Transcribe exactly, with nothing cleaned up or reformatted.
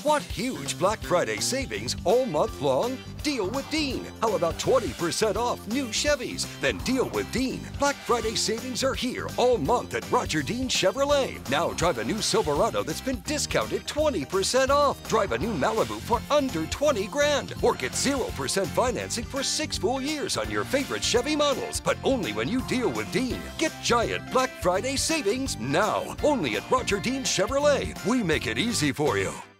What huge Black Friday savings all month long? Deal with Dean. How about twenty percent off new Chevys? Then deal with Dean. Black Friday savings are here all month at Roger Dean Chevrolet. Now drive a new Silverado that's been discounted twenty percent off. Drive a new Malibu for under twenty grand. Or get zero percent financing for six full years on your favorite Chevy models. But only when you deal with Dean. Get giant Black Friday savings now. Only at Roger Dean Chevrolet. We make it easy for you.